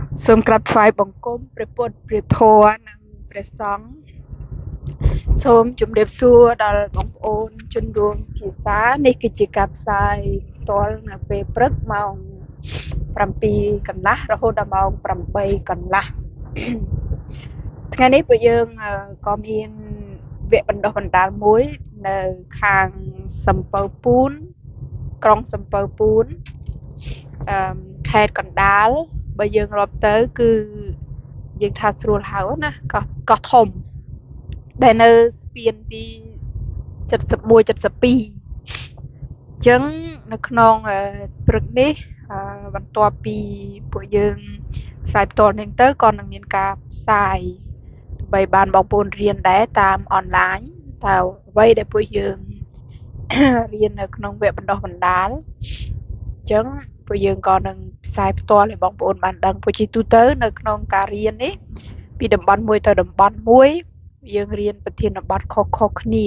សូមក្រាបថ្វាយបង្គំព្រះពុទ្ធព្រះធម៌និងព្រះសង្ឃសូមជម្រាបសួរដល់បងប្អូនជនរួមភាសានេះគឺជាការផ្សាយផ្ទាល់នៅពេលព្រឹកម៉ោង7កន្លះរហូតដល់ម៉ោង8កន្លះថ្ងៃនេះពួកយើងក៏មានវគ្គបណ្ដុះបណ្ដាលមួយនៅខាងសំពៅពួនក្រុងសំពៅពួនខេត្តកណ្ដាលបើយើងរាប់ទៅគឺយើងថាស្រួលហៅណាកោះធំដែលនៅស្ពានទី71 72អញ្ចឹងនៅក្នុងព្រឹកនេះបន្ទាប់ពីពួកយើងផ្សាយផ្ទាល់នេះទៅក៏នឹងមានការផ្សាយដើម្បីបានបងប្អូនរៀនដែរតាមអនឡាញតើអ្វីដែលពួកយើងរៀននៅក្នុងវគ្គបណ្ដុះបណ្ដាលអញ្ចឹងពួកយើងក៏នឹងផ្សាយផ្ទាល់ឲ្យបងប្អូនបានដឹងព្រោះជាទូទៅនៅក្នុងការរៀននេះពីតំបន់មួយទៅតំបន់មួយយើងរៀនប្រធានបទខុសៗគ្នា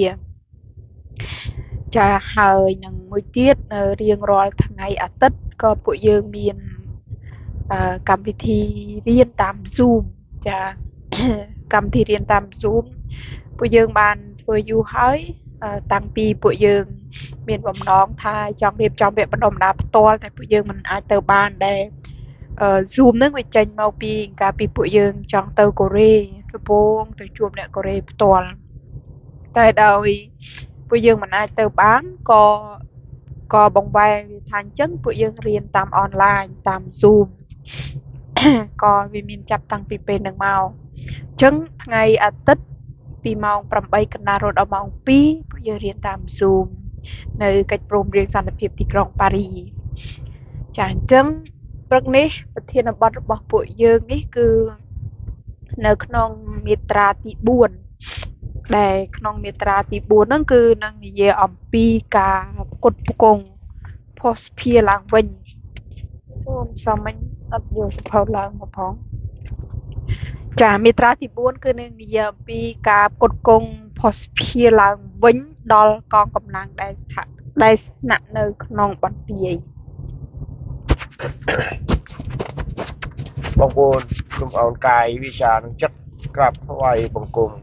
ចាហើយនឹងមួយទៀតរៀងរាល់ថ្ងៃអាទិត្យក៏ពួកយើងមានកម្មវិធីរៀនតាម Zoom ចាកម្មវិធីរៀនតាម Zoom ពួកយើងបានធ្វើយូរហើយតាំងពីពួកយើងមានបំណងថាចង់រៀបចំវគ្គបណ្ដុះបណ្ដាលផ្ទាល់តែពួកយើងមិនអាចទៅបានដែរZoom ហ្នឹងវាចេញមកពីកាលពីពួកយើងចង់ទៅកូរ៉េដំបូងទៅជួបអ្នកកូរ៉េផ្ទាល់តែដោយពួកយើងមិនអាចទៅបានក៏បង្វែរវាថាអញ្ចឹងពួកយើងរៀនតាមអនឡាញតាម Zoom ក៏វាមានចាប់តាំងពីពេលហ្នឹងមកអញ្ចឹងថ្ងៃអាទិត្យពីម៉ោង8កន្លះរហូតដល់ម៉ោង2ពួកយើងរៀនតាម Zoom នៅកិច្ចព្រមព្រៀងសន្តិភាពទីក្រុងប៉ារីចាអញ្ចឹងព្រឹកនេះប្រធានបទរបស់ពួកយើងនេះគឺនៅក្នុងមាត្រាទី4ដែលក្នុងមាត្រាទី4ហ្នឹងគឺនឹងនិយាយអំពីការផ្គត់ផ្គង់ភស្តុភារឡើងវិញអូនសមមិញអត់យកសភៅឡើងមកផងចាមាត្រាទី4គឺនឹងនិយាយអំពីការផ្គត់ផ្គង់ភស្តុភារឡើងវិញដល់កងកម្លាំងដែលស្នាក់នៅក្នុងបន្ទាយបងប្អូនគុំអោនកាយវិជានឹងចិត្តក្រាបថ្វាយបង្គំ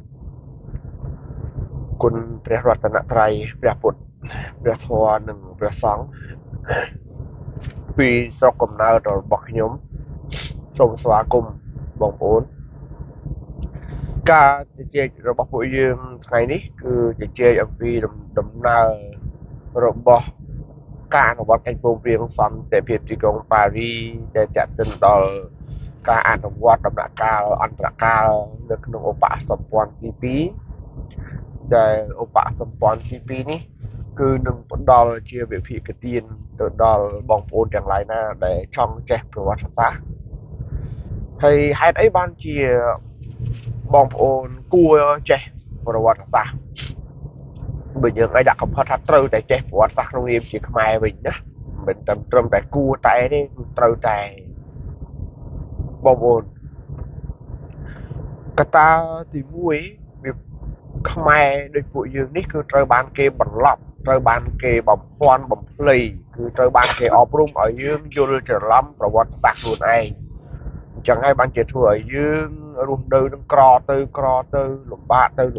គុណព្រះរតនត្រ័យព្រះពុទ្ធព្រះធម៌និងព្រះសង្ឃពីស្រុកកំណើតរបស់ខ្ញុំសូមស្វាគមន៍បងប្អូនការជជែករបស់ពួកយើងថ្ងៃនេះគឺជជែកអំពីដំណើររបស់ការអនុវត្តកិច្ចព្រមព្រៀងសន្តិភាពទីក្រុងប៉ារីដែលចាក់ទិនដល់ការអនុវត្តដំណាក់កាលអន្តរកាលនៅក្នុងឧបសម្ព័ន្ធទី2ដែលឧបសម្ព័ន្ធទី2នេះគឺនឹងផ្ដល់ជាវិភាគទានទៅដល់បងប្អូនទាំងឡាយណាដែលចង់ចេះប្រវត្តិសាស្ត្រហើយហេតុអីបានជាបងប្អូនគួរចេះប្រវត្តិសាស្ត្របើយើងឲ្យដាក់កំផុតថាត្រូវតែចេះប្រវត្តិសាស្ត្រក្នុងនាមជាខ្មែរវិញណាមិនត្រឹមតែគួរតែទេគឺត្រូវតែបងប្អូនកត្តាទី1វាខ្មែរដូចពួកយើងនេះគឺត្រូវបានគេបន្លប់ត្រូវបានគេបំភាន់បំភ្លៃគឺត្រូវបានគេអប់រំឲ្យយើងយល់ច្រឡំប្រវត្តិសាស្ត្រខ្លួនឯងអញ្ចឹងហើយបានជាធ្វើឲ្យយើងរស់នៅនឹងក្រទៅលំបាកទៅ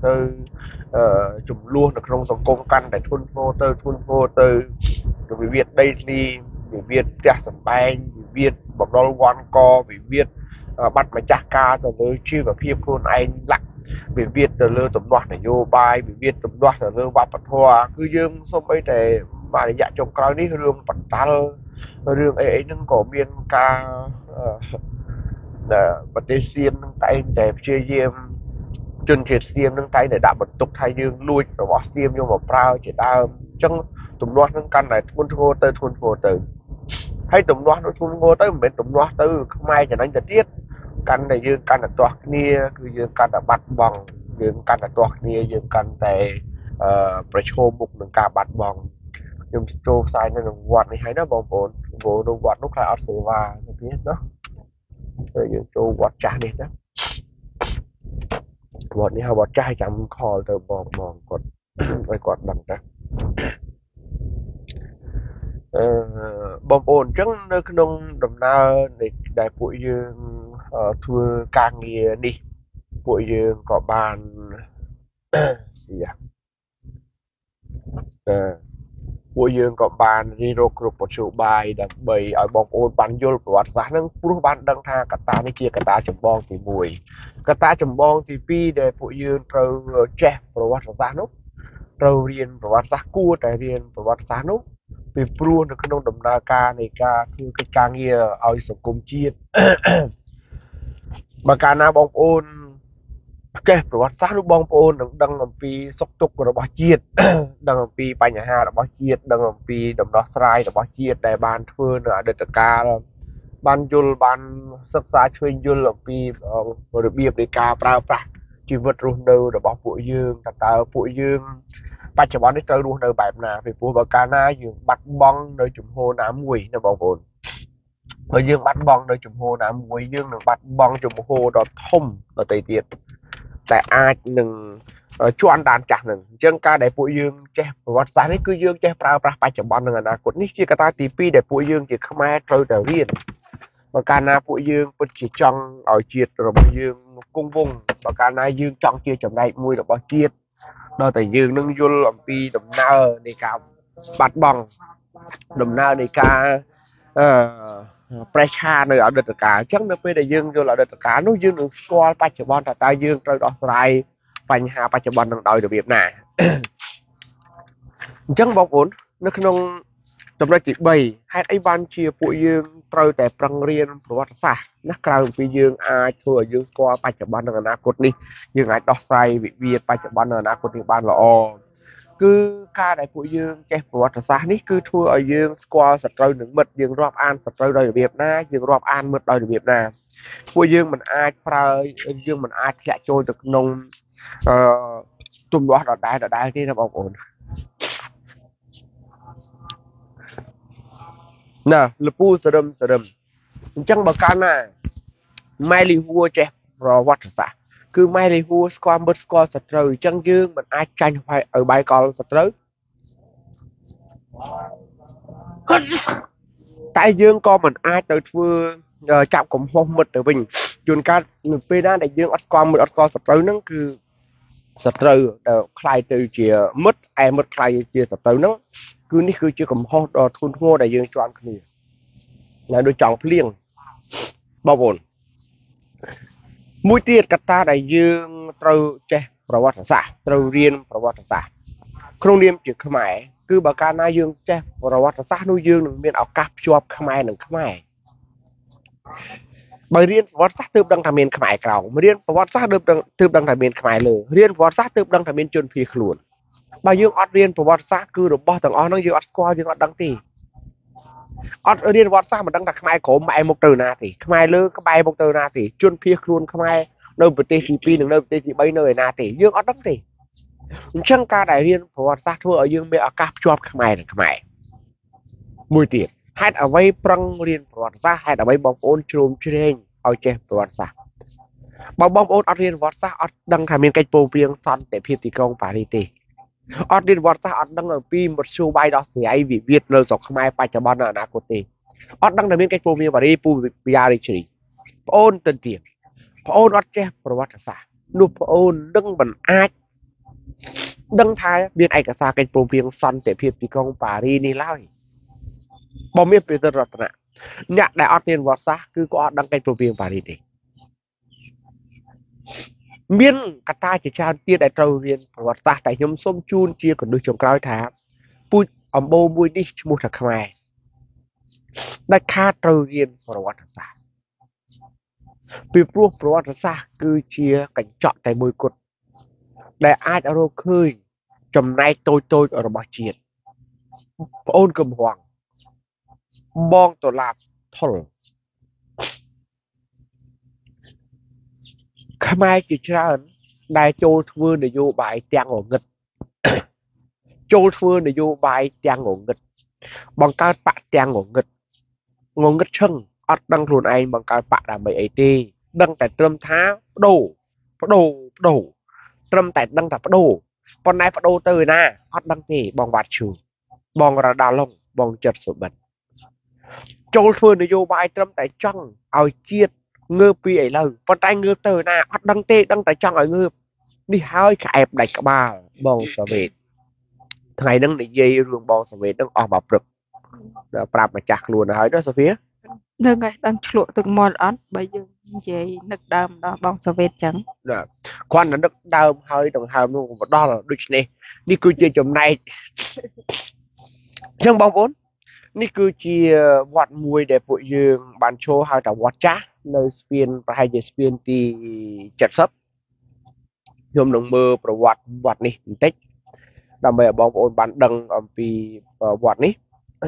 ចំនួននៅក្នុងសង្គមកាន់តែធ្ងន់ធ្ងរទៅវិវាទដីធ្លីវិវាទផ្ទះសម្បែងវិវាទបំរុលវ័នកវិវាទបាត់ម្ចាស់ការទៅលើជីវភាពខ្លួនឯងវិវាទទៅលើទំនាស់នយោបាយវិវាទទំនាស់ទៅលើវប្បធម៌គឺយើងសូម្បីតែមួយរយៈចុងក្រោយនេះរឿងបណ្ដាលរឿងអីហ្នឹងក៏មានការប្រទេសសៀមនឹងតែងតែព្យាយាមជនជាតិសៀមនឹងតែងតែដាក់បន្ទុកថាយើងលួចរបស់សៀមយកមកប្រើជាដើមអញ្ចឹងទំនាស់នឹងកាន់តែធ្ងន់ធ្ងរទៅហើយទំនាស់នោះធ្ងន់ធ្ងរទៅមិនមែនទំនាស់ទៅខ្មែរចំណេញទៅទៀតកាន់តែយើងកាន់តែទាស់គ្នាគឺយើងកាន់តែបាត់បង់យើងកាន់តែទាស់គ្នាយើងកាន់តែប្រឈមមុខនឹងការបាត់បង់ខ្ញុំចូលផ្សាយនៅក្នុងវត្តនេះហើយណាបងប្អូននៅវត្តនោះខ្លាចអត់សេវាទៅទៀតណាហើយយើងចូលវត្តចាស់នេះណាវត្តនេះហៅវត្តចាស់ចាំខលទៅបងគាត់ឲ្យគាត់ដឹងតាបងប្អូនអញ្ចឹងនៅក្នុងដំណើរនៃដែលពួកយើងធ្វើការងារនេះពួកយើងក៏បានពួកយើងក៏បានរៀបរកគ្រប់មធ្យោបាយដើម្បីឲ្យបងប្អូនបានយល់ប្រវត្តិសាស្ត្រហ្នឹងព្រោះបានដឹងថាកត្តានេះជាកត្តាចម្បងទី1កត្តាចម្បងទី2ដែលពួកយើងត្រូវចេះប្រវត្តិសាស្ត្រនោះត្រូវរៀនប្រវត្តិសាស្ត្រគួរតែរៀនប្រវត្តិសាស្ត្រនោះពីព្រោះនៅក្នុងដំណើរការនៃការធ្វើកិច្ចការងារឲ្យសង្គមជាតិបើកាលណាបងប្អូនចេះប្រវត្តិសាស្ត្រនោះបងប្អូននឹងដឹងអំពីសុខទុក្ខរបស់ជាតិដឹងអំពីបញ្ហារបស់ជាតិដឹងអំពីដំណោះស្រាយរបស់ជាតិដែលបានធ្វើនៅអតីតកាលបានយល់បានសិក្សាឆ្វេងយល់អំពីរបៀបនៃការប្រើប្រាស់ជីវិតរស់នៅរបស់ពួកយើងតើពួកយើងបច្ចុប្បន្ននេះត្រូវរស់នៅបែបណាពីព្រោះបើកាលណាយើងបាត់បង់នៅជំហរណាមួយណាបងប្អូនបើយើងបាត់បង់នៅជំហរណាមួយយើងនឹងបាត់បង់ជំហរដ៏ធំដទៃទៀតតែអាចនឹងជន់ដានចាស់នឹងអញ្ចឹងការដែលពួកយើងចេះប្រវត្តិសាស្ត្រនេះគឺយើងចេះប្រើប្រាស់បច្ចុប្បន្ននិងអនាគតនេះជាកត្តាទី2ដែលពួកយើងជាខ្មែរត្រូវតែរៀនបើកាលណាពួកយើងពិតជាចង់ឲ្យជាតិរបស់យើងគង់វង្សបើកាលណាយើងចង់ជាចំណែកមួយរបស់ជាតិដល់តែយើងនឹងយល់អំពីដំណើរនៃការបាត់បង់ដំណើរនៃការប្រេះឆានៅអតីតកាលអញ្ចឹងនៅពេលដែលយើងយល់អតីតកាលនោះយើងនឹងស្គាល់បច្ចុប្បន្នថាតើយើងត្រូវដោះស្រាយបញ្ហាបច្ចុប្បន្ននឹងដោយរបៀបណាអញ្ចឹងបងប្អូននៅក្នុងចំណុចទី3ហេតុអីបានជាពួកយើងត្រូវតែប្រឹងរៀនប្រវត្តិសាស្ត្រណាក្រៅពីយើងអាចធ្វើឲ្យយើងស្គាល់បច្ចុប្បន្ននិងអនាគតនេះយើងអាចដោះស្រាយវិវាទបច្ចុប្បន្ននិងអនាគតនេះបានល្អគឺការដែលពួកយើងចេះប្រវត្តិសាស្ត្រនេះគឺធ្វើឲ្យយើងស្គាល់សត្រូវនឹងមិត្តយើងរាប់អានសត្រូវដោយរបៀបណាយើងរាប់អានមិត្តដោយរបៀបណាពួកយើងមិនអាចយើងមិនអាចធ្លាក់ចូលទៅក្នុងទម្លាស់ដដែលទេណាបងប្អូនណាលពូសរឹមអញ្ចឹងបើកាលណាម៉ែលីហួរចេះប្រវត្តិសាស្ត្រគឺម៉ែលីហួរស្គាល់មិត្តស្គាល់សត្រូវអញ្ចឹងយើងមិនអាចចាញ់ឲ្យបាយកលសត្រូវតែយើងក៏មិនអាចទៅធ្វើចាប់កំហុសមិត្តទៅវិញជួនកាលនៅពេលណាដែលយើងអត់ស្គាល់មិត្តអត់ស្គាល់សត្រូវហ្នឹងគឺសត្រូវដែលคล้ายទៅជាមិត្តឯមិត្តคล้ายជាសត្រូវហ្នឹងគឺនេះគឺជាកំហុសដ៏ធ្ងន់ធ្ងរដែលយើងជាប់គ្នាដែលដូចចង់ភ្លៀងបងប្អូនមួយទៀតកត្តាដែលយើងត្រូវចេះប្រវត្តិសាស្ត្រត្រូវរៀនប្រវត្តិសាស្ត្រក្នុងនាមជាខ្មែរគឺបើកាលណាយើងចេះប្រវត្តិសាស្ត្រនោះយើងនឹងមានឱកាសភ្ជាប់ខ្មែរនឹងខ្មែរបើរៀនប្រវត្តិសាស្ត្រទើបដឹងថាមានខ្មែរក្រោមរៀនប្រវត្តិសាស្ត្រទើបដឹងថាមានខ្មែរលើរៀនប្រវត្តិសាស្ត្រទើបដឹងថាមានជនភៀសខ្លួនបើយើងអត់រៀនប្រវត្តិសាស្ត្រគឺរបស់ទាំងអស់ហ្នឹងយើងអត់ស្គាល់យើងអត់ដឹងទេអត់រៀនប្រវត្តិសាស្ត្រមិនដឹងថាខ្មែរក្រមម៉ែមុខទៅណាទេខ្មែរលើក្បែរមុខទៅណាទេជនភៀសខ្លួនខ្មែរនៅប្រទេសទី2និងនៅប្រទេសទី3នៅឯណាទេយើងអត់ដឹងទេអញ្ចឹងការដែលរៀនប្រវត្តិសាស្ត្រធ្វើឲ្យយើងមានឱកាសភ្ជាប់ខ្មែរនឹងខ្មែរមួយទៀតហេតុអ្វីប្រឹងរៀនប្រវត្តិសាស្ត្រហេតុអ្វីបងប្អូនជ្រោមជ្រែងឲ្យចេះប្រវត្តិសាស្ត្របើបងប្អូនអត់រៀនប្រវត្តិសាស្ត្រអត់ដឹងថាមានកិច្ចពោលព្រៀងសន្តិភាពទីក្រុងប៉ារីសទេអត់រៀនប្រវត្តិសាស្ត្រអត់ដឹងអំពីមធ្យោបាយដោះស្រាយវិវាទនៅស្រុកខ្មែរបច្ចុប្បន្ននិងអនាគតទេអត់ដឹងថាមានកិច្ចពោលព្រៀងប៉ារីសពូវិយារាជរីប្អូនទៅទៀតប្អូនអត់ចេះប្រវត្តិសាស្ត្រនោះប្អូននឹងមិនអាចដឹងថាមានឯកសារកិច្ចព្រមព្រៀងសន្តិភាពទីក្រុងប៉ារីសនេះឡើយបើមានព្រះរតនៈអ្នកដែលអត់រៀនប្រវត្តិសាស្ត្រគឺក៏អត់ដឹងកិច្ចព្រមព្រៀងប៉ារីសទេមានកត្តាជាច្រើនទៀតដែលត្រូវរៀនប្រវត្តិសាស្ត្រតែខ្ញុំសូមជូនជាកណ្ដឹងចុងក្រោយថាពូជអំបូរមួយនេះឈ្មោះថាខ្មែរដែលខាតត្រូវរៀនប្រវត្តិសាស្ត្រពីព្រោះប្រវត្តិសាស្ត្រគឺជាកញ្ចក់តែមួយគត់ដែលអាចរកឃើញចំណែកតូចរបស់ជាតិប្អូនកំហួងបងតឡាបថុលខ្មែរជាច្រើនដែលចូលធ្វើនយោបាយទាំងងងឹតចូលធ្វើនយោបាយទាំងងងឹតបង្កើតបកទាំងងងឹតឈឹងអត់ដឹងខ្លួនឯងបង្កើតបកដើម្បីអីទេដឹងតែត្រឹមថាបដូរត្រឹមតែដឹងថាបដូរប៉ុន្តែបដូរទៅឯណាអត់ដឹងទេបងវត្តឈូបងរ៉ាដាឡុងបងចិត្តសុបិតចូលធ្វើនយោបាយត្រឹមតែចង់ឲ្យជាតិងើបពីឥឡូវប៉ុន្តែងើបទៅណាអត់ដឹងទេដឹងតែចង់ឲ្យងើបនេះហើយក្អែបដាច់ក្បាលបងសាវេតថ្ងៃហ្នឹងនិយាយរឿងបងសាវេតហ្នឹងអស់មកព្រឹកប្រាប់ម្ចាស់ខ្លួនហើយណាសូហ្វីនឹងហើយដឹងឆ្លក់ទឹកមាត់អត់បើយើងនិយាយនឹកដើមដល់បងសាវេតចឹងគ្រាន់តែនឹកដើមហើយដង្ហើមនោះក៏ដល់ដូច្នេះនេះគឺជាចំណែកចឹងបងប្អូននេះគឺជាវត្តមួយដែលពួកយើងបានចូលហៅថាវត្តចាស់នៅស្ពានប្រហែលជាស្ពានទី70ខ្ញុំនឹងមើលប្រវត្តិវត្តនេះបន្តិចដើម្បីឲ្យបងប្អូនបានដឹងអំពីវត្តនេះ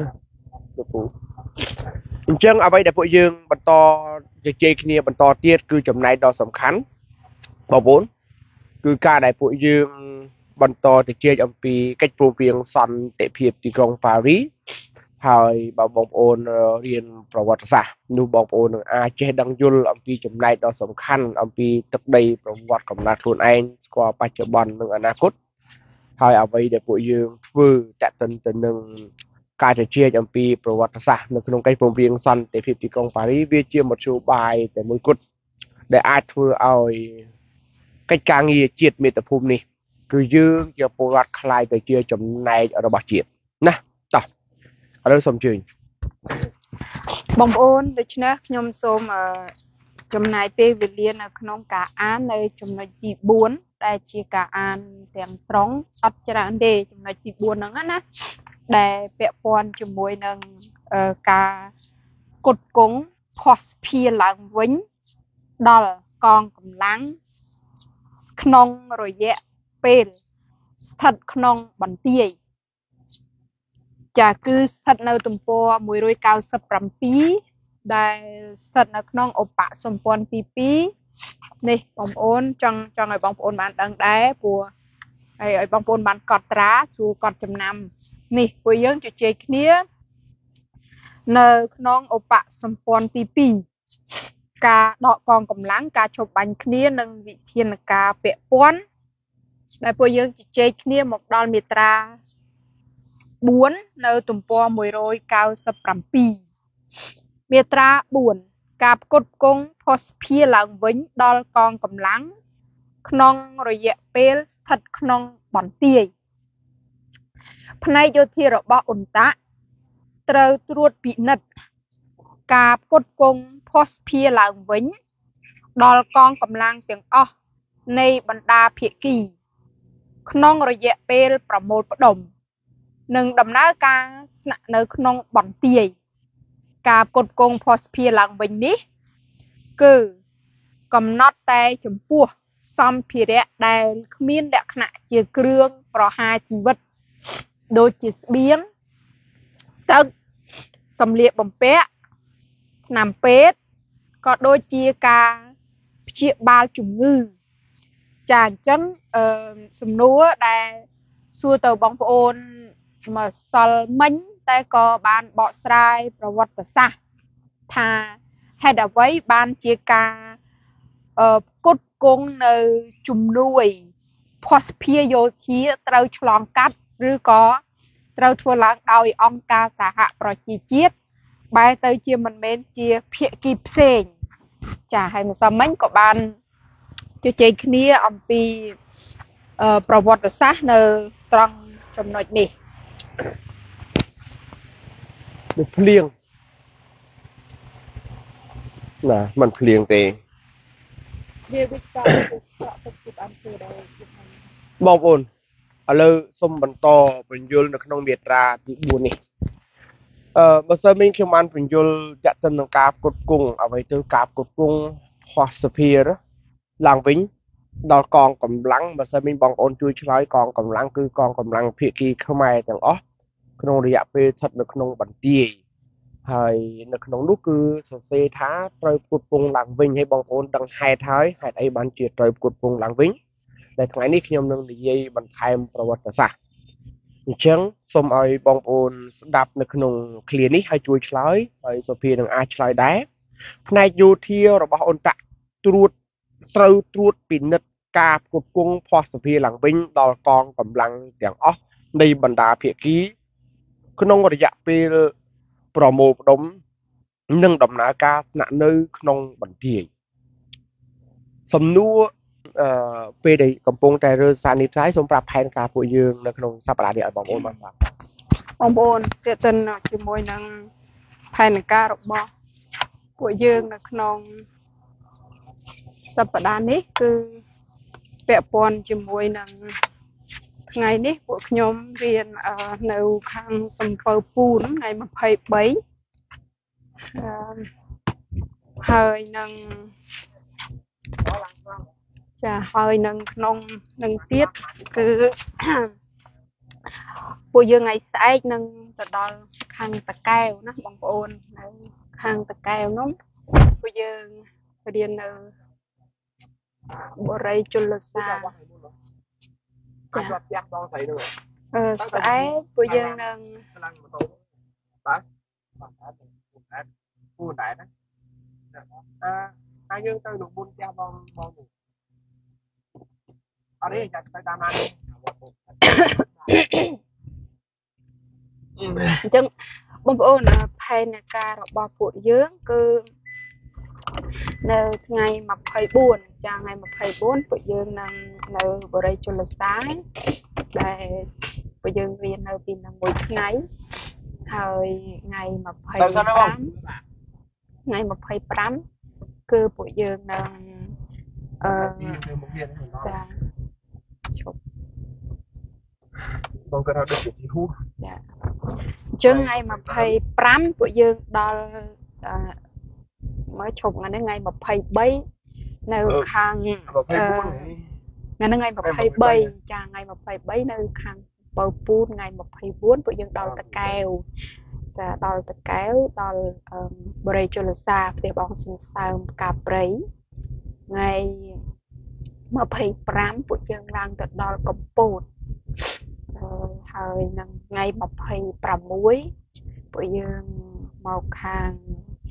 អញ្ចឹងអ្វីដែលពួកយើងបន្តជជែកគ្នាបន្តទៀតគឺចំណែកដ៏សំខាន់បងប្អូនគឺការដែលពួកយើងបន្តជជែកអំពីកិច្ចព្រមព្រៀងសន្តិភាពទីក្រុងប៉ារីសហើយបើបងប្អូនរៀនប្រវត្តិសាស្ត្រនោះបងប្អូននឹងអាចចេះដឹងយល់អំពីចំណែកដ៏សំខាន់អំពីទឹកដីប្រវត្តិកំណត់ខ្លួនឯងស្គាល់បច្ចុប្បន្ននិងអនាគតហើយអ្វីដែលពួកយើងធ្វើតេតិនទៅនឹងការជជែកអំពីប្រវត្តិសាស្ត្រនៅក្នុងកិច្ចព្រមព្រៀងសន្តិភាពទីក្រុងប៉ារីសវាជាមធ្យោបាយតែមួយគត់ដែលអាចធ្វើឲ្យកិច្ចការងារជាតិមាតុភូមិនេះគឺយើងជាពលរដ្ឋខ្លាយទៅជាចំណែករបស់ជាតិណាតោះឥឡូវសូមអញ្ជើញបងប្អូនដូច្នេះខ្ញុំសូមចំណាយពេលវេលានៅក្នុងការអាននៅចំណុចទី4ដែលជាការអានទាំងស្រុងអត់ច្រើនទេចំណុចទី4ហ្នឹងណាដែលពាក់ព័ន្ធជាមួយនឹងការកត់គង់ភស្តុភារឡើងវិញដល់កងកម្លាំងក្នុងរយៈពេលស្ថិតក្នុងបន្ទាយចាគឺស្ថិតនៅទំព័រ197ដែលស្ថិតនៅក្នុងឧបសម្ព័ន្ធទី2នេះបងប្អូនចង់ឲ្យបងប្អូនបានដឹងដែរព្រោះឲ្យបងប្អូនបានកត់ត្រាស្រួលកត់ចំណាំនេះពួកយើងជជែកគ្នានៅក្នុងឧបសម្ព័ន្ធទី2ការដកកងកម្លាំងការឈប់បាញ់គ្នានិងវិធានការពាក់ព័ន្ធដែលពួកយើងជជែកគ្នាមកដល់មាត្រា4នៅទំព័រ197មាត្រា4ការផ្គត់ផ្គង់ភស្តុភារឡើងវិញដល់កងកម្លាំងក្នុងរយៈពេលស្ថិតក្នុងបន្ទាយផ្នែកយោធារបស់អ៊ុនតាក់ត្រូវត្រួតពិនិត្យការផ្គត់ផ្គង់ភស្តុភារឡើងវិញដល់កងកម្លាំងទាំងអស់នៃបណ្ដាភាគីក្នុងរយៈពេលប្រមូលផ្ដុំនិងដំណើរការស្នាក់នៅក្នុងបន្ទាយការផ្គត់ផ្គង់ភស្តុភារឡើងវិញនេះគឺកំណត់តែចំពោះសម្ភារៈដែលគ្មានលក្ខណៈជាគ្រឿងប្រហារជីវិតដូចជាស្បៀងទឹកសម្លៀកបំពាក់ថ្នាំពេទ្យក៏ដូចជាការព្យាបាលជំងឺចាអញ្ចឹងសំណួរដែលសួរទៅបងប្អូនម្សិលមិញតែក៏បានបកស្រាយប្រវត្តិសាស្ត្រថាហេតុអ្វីបានជាការផ្គត់ផ្គង់នៅជំនួយភស្តុភារយោធាត្រូវឆ្លងកាត់ឬក៏ត្រូវធ្វើឡើងដោយអង្គការសហប្រជាជាតិបែរទៅជាមិនមែនជាភាគីផ្សេងចាហើយម្សិលមិញក៏បានជជែកគ្នាអំពីប្រវត្តិសាស្ត្រនៅត្រង់ចំណុចនេះដូចភ្លៀងណាมันភ្លៀងទេវាវិការទឹកទឹកអត់ទេដែរបងប្អូនឥឡូវសូមបន្តបញ្យលនៅក្នុងមាត្រាទី4នេះបើសិនមិញខ្ញុំបានបញ្យលចាក់ទៅនឹងការផ្គត់ផ្គង់អ្វីទៅការផ្គត់ផ្គង់ភស្តុភារឡើងវិញដល់កងកម្លាំងបើសិនមិញបងប្អូនជួយឆ្លើយកងកម្លាំងគឺកងកម្លាំងភាគីខ្មែរទាំងអស់ក្នុងរយៈពេលស្ថិតនៅក្នុងបន្ទាយហើយនៅក្នុងនោះគឺសរសេរថាត្រូវផ្គត់ផ្គង់ឡើងវិញហើយបងប្អូនដឹងហេតុហើយហេតុអីបានជាត្រូវផ្គត់ផ្គង់ឡើងវិញតែថ្ងៃនេះខ្ញុំនឹងនិយាយបន្ថែមប្រវត្តិសាស្ត្រអញ្ចឹងសូមឲ្យបងប្អូនស្ដាប់នៅក្នុងឃ្លានេះហើយជួយឆ្លើយហើយសូភានឹងអាចឆ្លើយដែរផ្នែកយោធារបស់អ៊ុនតាក់ត្រូវត្រួតពិនិត្យការផ្គត់ផ្គង់ភស្តុភារឡើងវិញដល់កងកម្លាំងទាំងអស់នៃបណ្ដាភាគីក្នុងរយៈពេលប្រមូលផ្ដុំនិងដំណើរការស្នាក់នៅក្នុងបន្ទាយសំណួរពេលដែលកំពុងតែរើសារនេះផ្សាយសូមប្រាប់ផែនការពួកយើងនៅក្នុងសប្តាហ៍នេះឲ្យបងប្អូនបានស្ដាប់បងប្អូនទាក់ទិនជាមួយនឹងផែនការរបស់ពួកយើងនៅក្នុងសប្តាហ៍នេះគឺពាក់ព័ន្ធជាមួយនឹងថ្ងៃនេះពួកខ្ញុំរៀននៅខាងសំពៅពូនថ្ងៃ23ហើយនឹងចាហើយនឹងក្នុងនឹងទៀតគឺពួកយើងថ្ងៃស្អែកនឹងទៅដល់ខាងតកែវណាបងប្អូននៅខាងតកែវនោះពួកយើងរៀននៅបរិយជលសាចាផ្ទះបងស្រីនោះស្អែកពួកយើងនឹងឡើងម៉ូតូបាទពូដែរណាហើយយើងទៅលោកមុនផ្ទះបងនោះអរេចាទៅតាមណានេះអញ្ចឹងបងប្អូនផែនការរបស់ពួកយើងគឺនៅថ្ងៃ24ចាថ្ងៃ24ពួកយើងនឹងនៅបរិយជលសាដែលពួកយើងរៀននៅទីនោះមួយថ្ងៃហើយថ្ងៃ25គឺពួកយើងនឹងចាឈប់បងគាត់ថាដូចជាទីហួសចាអញ្ចឹងថ្ងៃ25ពួកយើងដល់មើលឈប់ថ្ងៃនេះថ្ងៃ23នៅខាងថ្ងៃថ្ងៃ23ចាថ្ងៃ23នៅខាងបើពូនថ្ងៃ24ពួកយើងដល់តកែវចាដល់តកែវដល់បរិយជលសាផ្ទះបងសំសើមផ្កាព្រៃថ្ងៃ25ពួកយើងឡើងទៅដល់កំពតហើយនឹងថ្ងៃ26ពួកយើងមកខាង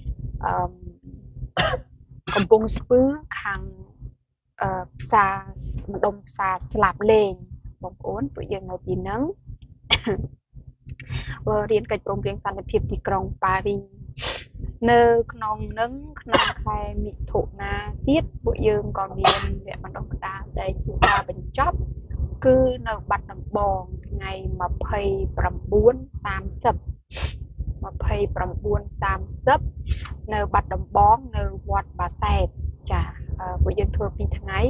កំពង់ស្ពឺខាងផ្សារម្ដុំផ្សារស្លាប់លេងបងប្អូនពួកយើងនៅទីហ្នឹងរៀនកិច្ចព្រមព្រៀងសន្តិភាពទីក្រុងប៉ារីសនៅក្នុងនឹងក្នុងខែមិថុនាទៀតពួកយើងក៏មានវគ្គបណ្ដុះបណ្ដាលដែលជាការបញ្ចប់គឺនៅបាត់ដំបងថ្ងៃ29-30នៅបាត់ដំបងនៅវត្តបាសែតចាពួកយើងធ្វើ2ថ្ងៃ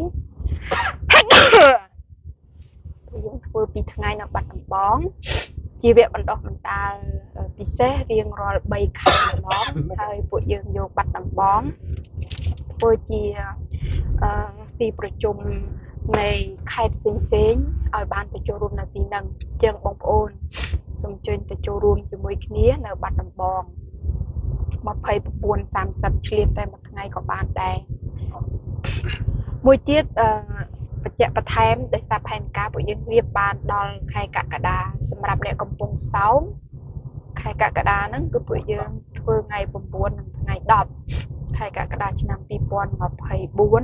នៅបាត់ដំបងជាវគ្គបណ្ដុះបណ្ដាលពិសេសរៀងរាល់3ខែម្ដងហើយពួកយើងយកបាត់ដំបងធ្វើជាទីប្រជុំនៃខេត្តផ្សេងៗឲ្យបានទៅចូលរួមនៅទីហ្នឹងអញ្ចឹងបងប្អូនសូមអញ្ជើញទៅចូលរួមជាមួយគ្នានៅបាត់ដំបង29-30ឆ្លៀតតែមួយថ្ងៃក៏បានដែរមួយទៀតបញ្ជាក់បន្ថែមដោយសារផែនការពួកយើងរៀបបានដល់ខែកក្កដាសម្រាប់អ្នកកំពុងសោមខែកក្កដាហ្នឹងគឺពួកយើងធ្វើថ្ងៃ9និងថ្ងៃ10ខែកក្កដាឆ្នាំ2024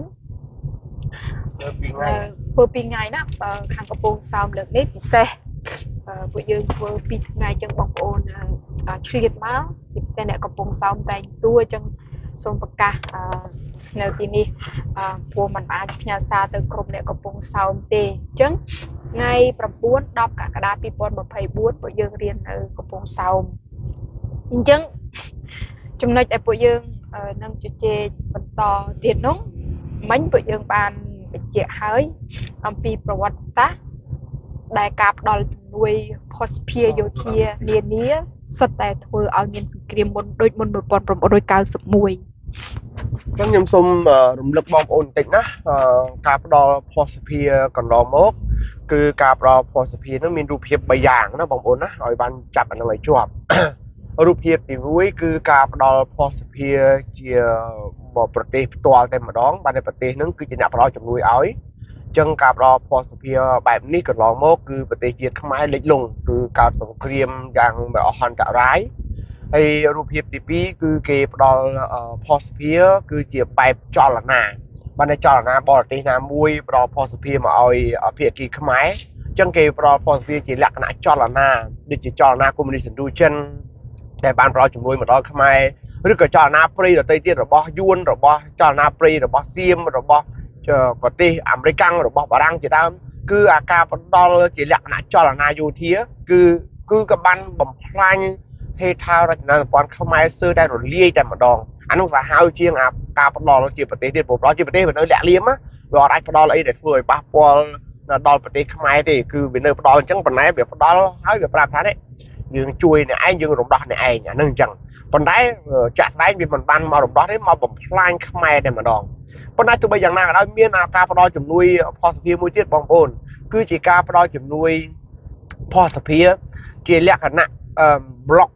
ធ្វើ2ថ្ងៃណាខាងកំពង់សោមលើកនេះពិសេសពួកយើងធ្វើ2ថ្ងៃចឹងបងប្អូនឆ្លៀតមកជាពិសេសអ្នកកំពង់សោមតែងតួចឹងសូមប្រកាសនៅទីនេះព្រោះมันអាចផ្ញើសារទៅក្រុមអ្នកកំពង់សោមទេអញ្ចឹងថ្ងៃ9-10 កក្កដា2024ពួកយើងរៀននៅកំពង់សោមអញ្ចឹងចំណុចដែលពួកយើងនឹងជជែកបន្តទៀតនោះមិញពួកយើងបានបញ្ជាក់ហើយអំពីប្រវត្តិសាស្ត្រដែលការផ្ដល់ជំនួយភស្តុភារយោធានានាសិតតែធ្វើឲ្យមានសង្គ្រាមមុនដូចមុន1991 ចឹងខ្ញុំសូមរំលឹកបងប្អូនបន្តិចណាការផ្ដល់ភស្តុភារកន្លងមកគឺការផ្ដល់ភស្តុភារនឹងមានរូបភាព3យ៉ាងណាបងប្អូនណាឲ្យបានចាប់អានឹងឲ្យជាប់រូបភាពទី1គឺការផ្ដល់ភស្តុភារជាប្រទេសផ្ទាល់តែម្ដងបានតែប្រទេសនឹងគឺជាអ្នកផ្ដល់ជំនួយឲ្យចឹងការផ្ដល់ភស្តុភារបែបនេះកន្លងមកគឺប្រទេសជាតិខ្មែរលិចលង់គឺកើតសង្គ្រាមយ៉ាងអហន្តរាយហើយរូបភាពទី2គឺគេផ្ដល់ភស្តុភារគឺជាបែបចលនាបានតែចលនាបរទេសណាមួយផ្ដល់ភស្តុភារមកឲ្យភាគីខ្មែរចឹងគេប្រផសវាជាលក្ខណៈចលនាដូចជាចលនាកុម្មុយនីសឥណ្ឌូចិនដែលបានផ្ដល់ជំនួយមកដល់ខ្មែរឬក៏ចលនាព្រៃដទៃទៀតរបស់យួនរបស់ចលនាព្រៃរបស់សៀមរបស់ប្រទេសអាមេរិករបស់បារាំងជាដើមគឺអាការផ្ដល់ជាលក្ខណៈចលនាយោធាគឺក៏បានបំផ្លាញហេដ្ឋារចនាសម្ព័ន្ធខ្មែរសើតែរលាយតែម្ដងអានោះសាហាវជាងអាការផ្ដល់ជាប្រទេសទៀតព្រោះជាប្រទេសវានៅលាក់លៀមវាអត់អាចផ្ដល់អីដែលធ្វើឲ្យប៉ះពាល់ដល់ប្រទេសខ្មែរទេគឺវានៅផ្ដល់អញ្ចឹងប៉ុន្តែវាផ្ដល់ហើយវាប្រាប់ថានេះយើងជួយអ្នកឯងយើងរំដោះអ្នកឯងអានឹងអញ្ចឹងប៉ុន្តែចាក់ស្ដែងវាមិនបានមករំដោះទេមកបំផ្លាញខ្មែរតែម្ដងប៉ុន្តែទោះបីយ៉ាងណាក៏ដោយមានការផ្ដល់ជំនួយផសភាមួយទៀតបងប្អូនគឺជាការផ្ដល់ជំនួយផសភាជាលក្ខណៈblock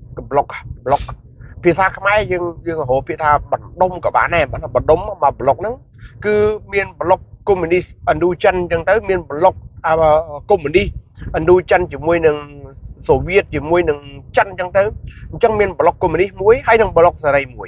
ភាសាខ្មែរយើងហៅពាក្យថាបណ្ដុំក៏បានដែរបណ្ដុំមក block ហ្នឹងគឺមាន block កុម្មុយនីសឥណ្ឌូចិនអញ្ចឹងទៅមាន block កុម្មុយនីសឥណ្ឌូចិនជាមួយនឹងសូវៀតជាមួយនឹងចិនអញ្ចឹងទៅអញ្ចឹងមាន block កុម្មុយនីសមួយហើយនិង block សេរីមួយ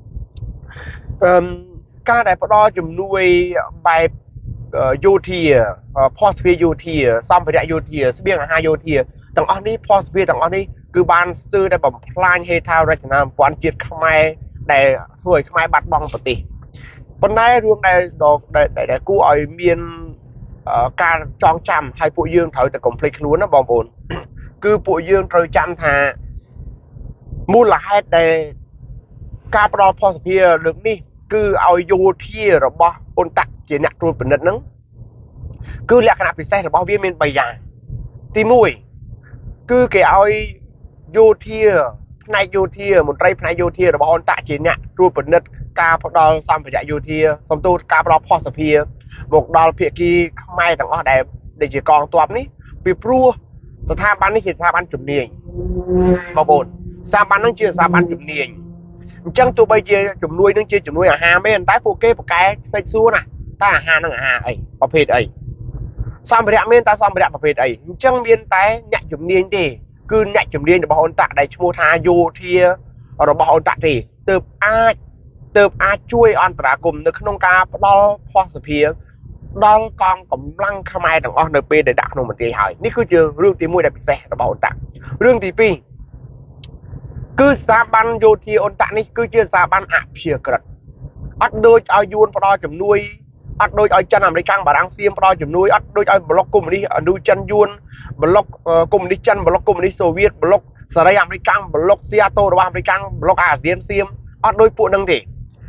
ការដែលផ្ដល់ជំនួយបែបយោធាផសភាយោធាសម្ភារៈយោធាស្បៀងអាហារយោធាទាំងអស់នេះផសភាទាំងអស់នេះគឺបានស្ទើរតែបំផ្លាញហេដ្ឋារចនាសម្ព័ន្ធជាតិខ្មែរដែលធ្វើឲ្យខ្មែរបាត់បង់ប្រទេសប៉ុន្តែរឿងដែលគួរឲ្យមានការចងចាំឲ្យពួកយើងត្រូវតែកុំភ្លេចខ្លួនណាបងប្អូនគឺពួកយើងត្រូវចាំថាមូលហេតុដែលការផ្ដល់ផសភាលើកនេះគឺឲ្យយោធារបស់អ៊ុនតាក់ជាអ្នកត្រួតពិនិត្យហ្នឹងគឺលក្ខណៈពិសេសរបស់វាមាន3យ៉ាងទី1គឺគេឲ្យយោធាផ្នែកយោធាមន្ត្រីផ្នែកយោធារបស់អ៊ុនតាក់ជាអ្នកត្រួតពិនិត្យការផ្ដល់សម្ភារៈយោធាសំទោសការផ្ដល់ផសភាមកដល់ភាគីខ្មែរទាំងអស់ដែលជាកងទ័ពនេះពីព្រោះស្ថាប័ននេះជាស្ថាប័នជំនាញបងប្អូនស្ថាប័នហ្នឹងជាស្ថាប័នជំនាញអញ្ចឹងទោះបីជាជំនួយនឹងជាជំនួយអាហារមែនតែពួកគេប្រកែផ្លេចសួរណាតើអាហារនឹងអាហារអីប្រភេទអីសម្ភារៈមែនតើសម្ភារៈប្រភេទអីអញ្ចឹងមានតែអ្នកជំនាញទេគឺអ្នកជំនាញរបស់អ៊ុនតាក់ដែលឈ្មោះថាយោធារបស់អ៊ុនតាក់ទេទើបអាចជួយអន្តរាគមន៍នៅក្នុងការផ្ដល់ផសភាដល់កងកម្លាំងខ្មែរទាំងអស់នៅពេលដែលដាក់ក្នុងមន្ទីរហើយនេះគឺជារឿងទី1ដែលពិសេសរបស់អ៊ុនតាក់រឿងទី2គឺស្ថាប័នយោធាអ៊ុនតាក់នេះគឺជាស្ថាប័នអព្យាក្រឹតអត់ដូចឲ្យយួនផ្ដល់ជំនួយអត់ដូចឲ្យចិនអាមេរិកបារាំងសៀមផ្ដល់ជំនួយអត់ដូចឲ្យប្លុកកុម្មុយនីសឥណ្ឌូចិនយួនប្លុកកុម្មុយនីសចិនប្លុកកុម្មុយនីសសូវៀតប្លុកសេរីអាមេរិកប្លុកស៊ីអាតូរបស់អាមេរិកប្លុកអាស៊ានសៀមអត់ដូចពួកនឹងទេ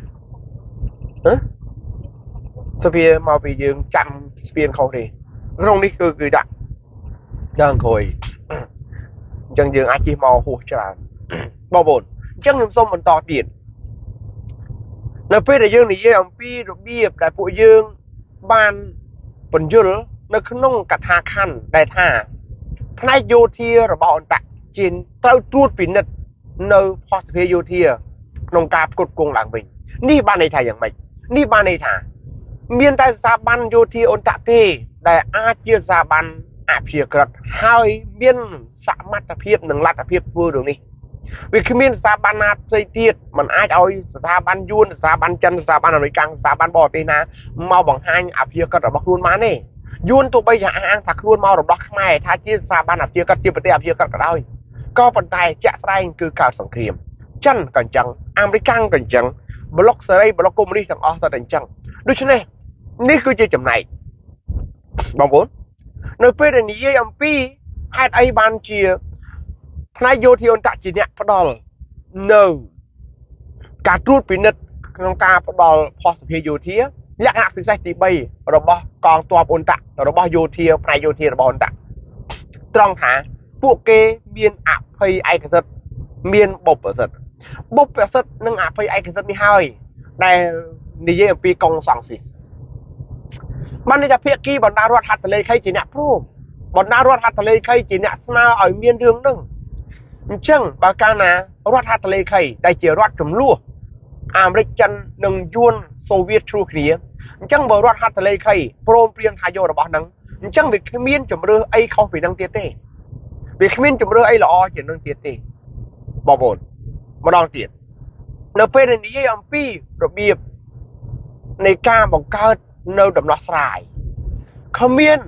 ស្ពាមកពីយើងចាំស្ពានខុសទេក្នុងនេះគឺដាក់យ៉ាងក្រោយអញ្ចឹងយើងអាចជិះមកហួសច្រើនបងប្អូនអញ្ចឹងខ្ញុំសូមបន្តទៀតនៅពេលដែលយើងនិយាយអំពីរបៀបដែលពួកយើងបានបញ្យល់នៅក្នុងកថាខណ្ឌដែលថាផ្នែកយោធារបស់អ៊ុនតាក់ជាត្រូវត្រួតពិនិត្យនៅផសភាយោធាក្នុងការផ្គត់ផ្គង់ឡើងវិញនេះបានន័យថាយ៉ាងម៉េចនេះបានន័យថាមានតែស្ថាប័នយោធាអ៊ុនតាក់ទេដែលអាចជាស្ថាប័នអព្យាក្រឹតហើយមានសមត្ថភាពនិងលទ្ធភាពធ្វើរឿងនេះវាគ្មានស្ថាប័នណាផ្សេងទៀតមិនអាចឲ្យស្ថាប័នយួនស្ថាប័នចិនស្ថាប័នអាមេរិកស្ថាប័នបរទេសណាមកបង្ហាញអព្យាក្រឹតរបស់ខ្លួនបានទេយួនទោះបីជាអះអាងថាខ្លួនមករំដោះខ្មែរថាជាស្ថាប័នអព្យាក្រឹតជាប្រទេសអព្យាក្រឹតក៏ដោយក៏ប៉ុន្តែជាក់ស្ដែងគឺកើតសង្គ្រាមចិនក៏អញ្ចឹងអាមេរិកក៏អញ្ចឹងប្លុកសេរីប្លុកកុម្មុយនីសទាំងអស់ទៅតែអញ្ចឹងដូច្នេះនេះគឺជាចំណែកបងប្អូននៅពេលដែលនិយាយអំពីហេតុអីបានជាផ្នែកយោធាអ៊ុនតាក់ជាអ្នកផ្ដល់នៅការត្រួតពិនិត្យក្នុងការផ្ដល់ផសភាយោធាលក្ខណៈពិសេសទី3របស់កងទ័ពអ៊ុនតាក់របស់យោធាផ្នែកយោធារបស់អ៊ុនតាក់ត្រង់ថាពួកគេមានអភ័យឯកសិទ្ធិមានបុព្វសិទ្ធិនិងអភ័យឯកសិទ្ធិនេះហើយដែលនិយាយអំពីកុងសង្ស៊ីសបានន័យថាភាគីបណ្ដារដ្ឋហត្ថលេខីជាអ្នកព្រមបណ្ដារដ្ឋហត្ថលេខីជាអ្នកស្នើឲ្យមានរឿងហ្នឹងអញ្ចឹងបើកាលណារដ្ឋហត្ថលេខីដែលជារដ្ឋចំនួនអាមេរិកចិននិងយួនសូវៀតឈ្លោះគ្នាអញ្ចឹងបើរដ្ឋហត្ថលេខីព្រមព្រៀងថាយករបស់ហ្នឹងអញ្ចឹងវាគ្មានជំរឿអីខុសពីហ្នឹងទៀតទេវាគ្មានជំរឿអីល្អជាងហ្នឹងទៀតទេបងប្អូនម្ដងទៀតនៅពេលដែលនិយាយអំពីរបៀបនៃការបង្កើតនៅដំណោះស្រាយគ្មាន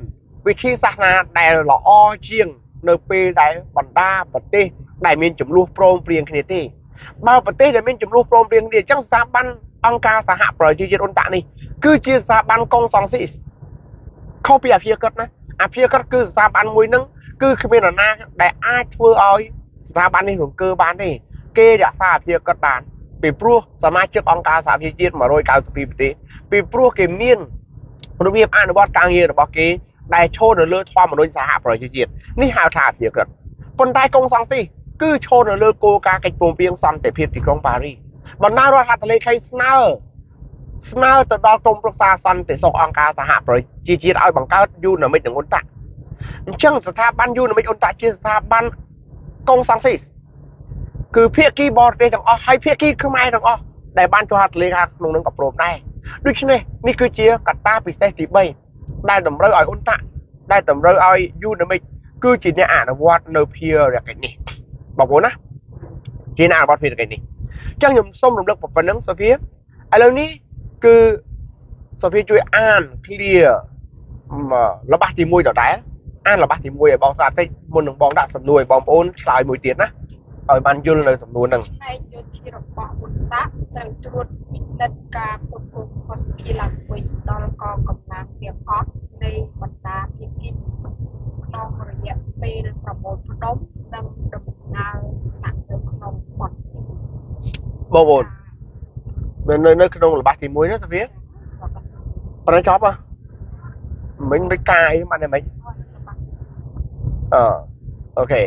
វិធីសាសនាដែលល្អជាងនៅពេលដែលបណ្ដាប្រទេសដែលមានចំនួនព្រមព្រៀងគ្នាទេបើប្រទេសដែលមានចំនួនព្រមព្រៀងគ្នាអញ្ចឹងស្ថាប័នអង្គការសហប្រជាជាតិអ៊ុនតាក់នេះគឺជាស្ថាប័នកុងសង្ស៊ីសខុសពីអភិក្រិតណាអភិក្រិតគឺស្ថាប័នមួយហ្នឹងគឺគ្មាននរណាដែលអាចធ្វើឲ្យស្ថាប័ននេះរង្គើបានទេគេរក្សាអភិក្រិតបានពីព្រោះសមាជិកអង្គការសហប្រជាជាតិ192ប្រទេសពីព្រោះគេមានរបៀបអនុវត្តការងាររបស់គេដែលឈរនៅលើធម្មនុញ្ញសហប្រជាជាតិនេះហៅថាអភិក្រិតប៉ុន្តែកុងសង្ស៊ីសគឺឈរនៅលើគោលការណ៍កិច្ចព្រមព្រៀងសន្តិភាពទីក្រុងប៉ារីសបណ្ដារដ្ឋហត្ថលេខីស្នើទៅដល់ក្រមប្រឹក្សាសន្តិសុខអង្គការសហប្រជាជាតិឲ្យបង្កើតយូណាមិកនិងអ៊ុនតាក់អញ្ចឹងស្ថាប័នយូណាមិកអ៊ុនតាក់ជាស្ថាប័នកុងសង្ស៊ីសគឺភាគីបរទេសទាំងអស់ហើយភាគីខ្មែរទាំងអស់ដែលបានចុះហត្ថលេខាក្នុងនឹងក៏ព្រមដែរដូច្នេះនេះគឺជាកត្តាពិសេសទី3ដែលតម្រូវឲ្យអ៊ុនតាក់ដែលតម្រូវឲ្យយូណាមិកគឺជាអ្នកអនុវត្តនៅភារកិច្ចនេះបងប្អូនណាជាអ្នកអនុវត្តភារកិច្ចនេះអញ្ចឹងខ្ញុំសូមរំលឹកប៉ុណ្្នឹងសូហ្វីឥឡូវនេះគឺសូហ្វីជួយអាន clear របស់ទី1ដដែលអានរបស់ទី1ឲ្យបងស្ដាប់តិចមុននឹងបងដាក់សំណួរឲ្យបងប្អូនឆ្លើយមួយទៀតណាឲ្យបានយល់នៅសំណួរហ្នឹងផ្នែកយោធារបស់អ៊ុនតាក់ត្រូវត្រួតពិនិត្យការគ្រប់គ្រងខុសពីឡើងវិញដល់កងកម្លាំងទាំងអស់នៃបណ្ដាភាគីក្នុងរយៈពេលប្រមូលផ្ដុំនិងដំណើរស្នាក់នៅក្នុងបទបងប្អូននៅក្នុងរបស់ទី1ណាសាវាប៉ុណ្ណឹងចប់ហ៎មិញដូចកាយបានតែមិញអូខេ